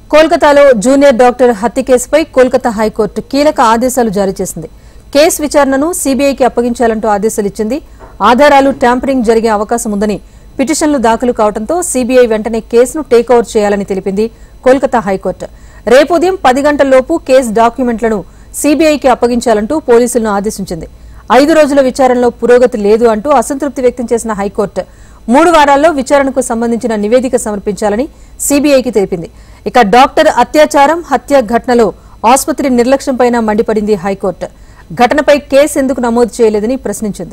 కోల్కతాలో junior doctor హత్య కేసుపై కోల్కతా హైకోర్టు కీలక ఆదేశాలు జారీ చేసింది. కేసు విచారణను సీబీఐకి అప్పగించాలంటూ ఆదేశాలు ఇచ్చింది. ఆధారాలు ట్యాంపరింగ్ జరిగే అవకాశం ఉందని పిటిషన్లు దాఖలు కావడంతో సీబీఐ వెంటనే కేసును టేక్-ఓవర్ చేయాలని తెలిపింది కోల్కతా హైకోర్టు. రేపు ఉదయం 10 గంటల్లోపు కేసు డాక్యుమెంట్లను సీబీఐకి అప్పగించాలంటూ పోలీసులను ఆదేశించింది. 5 రోజుల విచారణలో పురోగతి లేదు అంటూ అసంతృప్తి వ్యక్తం చేసిన హైకోర్టు 3 వారాల్లో విచారణకు సంబంధించిన నివేదిక సమర్పించాలని సీబీఐకి తెలిపింది. ఇక డాక్టర్ అత్యాచారం హత్య ఘటనలో ఆసుపత్రి నిర్లక్ష్యంపైన మండిపడింది హైకోర్టు. ఘటనపై కేసు ఎందుకు నమోదు చేయలేదని ప్రశ్నించింది.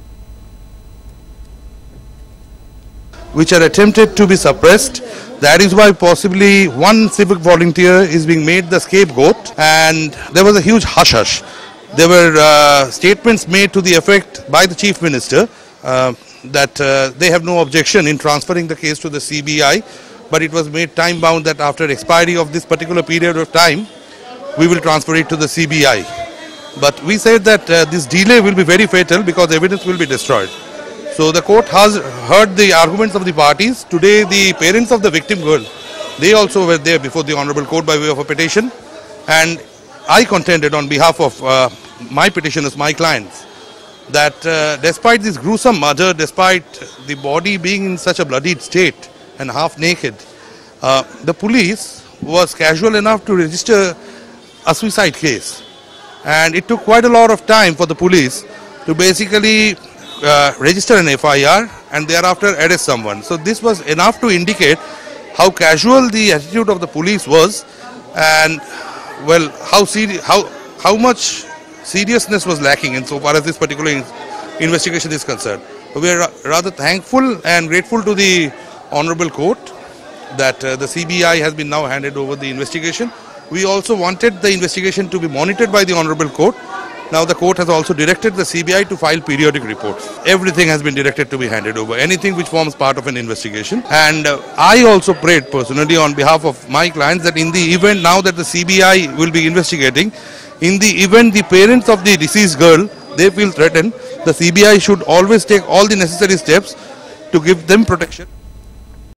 Which are attempted to be suppressed. That is why possibly one civic volunteer is being made the scapegoat, and there was a huge hush-hush. There were statements made to the effect by the Chief Minister that they have no objection in transferring the case to the CBI, but it was made time-bound that after expiry of this particular period of time, we will transfer it to the CBI. But we said that this delay will be very fatal because evidence will be destroyed. So the court has heard the arguments of the parties. Today the parents of the victim girl, they also were there before the Honorable Court by way of a petition, and I contended on behalf of my petitioners, my clients, that despite this gruesome murder, despite the body being in such a bloodied state and half naked, the police was casual enough to register a suicide case, and it took quite a lot of time for the police to basically register an FIR and thereafter arrest someone. So this was enough to indicate how casual the attitude of the police was, and well, how much seriousness was lacking insofar as this particular investigation is concerned. We are rather thankful and grateful to the Honorable Court that the CBI has been now handed over the investigation. We also wanted the investigation to be monitored by the Honorable Court. Now the court has also directed the CBI to file periodic reports. Everything has been directed to be handed over, anything which forms part of an investigation. And I also prayed personally on behalf of my clients that in the event now that the CBI will be investigating, in the event the parents of the deceased girl, they feel threatened, the CBI should always take all the necessary steps to give them protection.